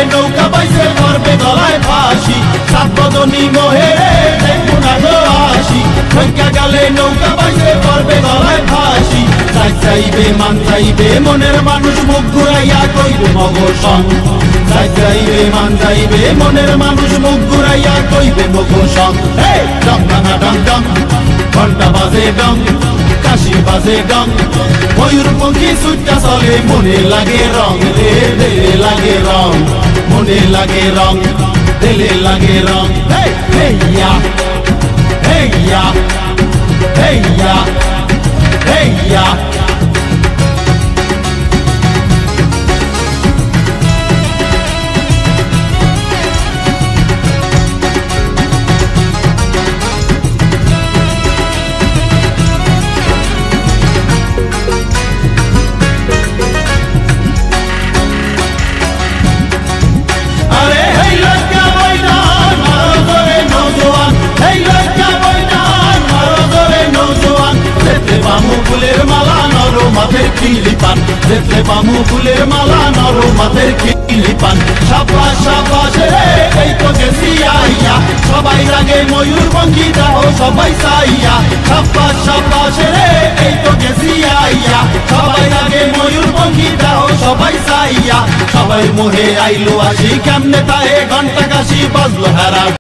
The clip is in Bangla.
নৌকা পাইছে করবে গলায় ফাঁসি সাত বদনী মোহে দেখবো না গো আসি ঠইকা গেলে নৌকা পাইছে করবে গলায় ফাঁসি চাই চাইবে মান চাইবে মনের মানুষ মুখ ঘুরাইয়া কইবে মগর সং চাই চাইবে মান চাইবে মনের মানুষ মুখ ঘুরাইয়া কইবে মগর সং ডং ডাঙা ডং ডং ঘন্টা বাজে ডং কাশি বাজে ডং ময়ূরপঙ্খী সুটটা চলে মনে লাগে রং রে দেলে লাগে রং মনে লাগে রং দেলে লাগে রং হেইয়া হেইয়া হেইয়া হেইয়া ফুলের মালা নর মাথের কিলিপান দেখলে পামু ফুলের মালা নর মাথের কিলিপান সাবাস সাবাস রে এই তো গেছি আইয়া সবাই লাগে ময়ূরপঙ্খী দাও সবাই চাইয়া সাবাস সাবাস রে এই তো গেছি আইয়া সবাই লাগে ময়ূরপঙ্খী দাও সবাই চাইয়া সবাই মোহে আইলো আসি কেমনে তাহে ঘন্টা কাশি বাজলো হারা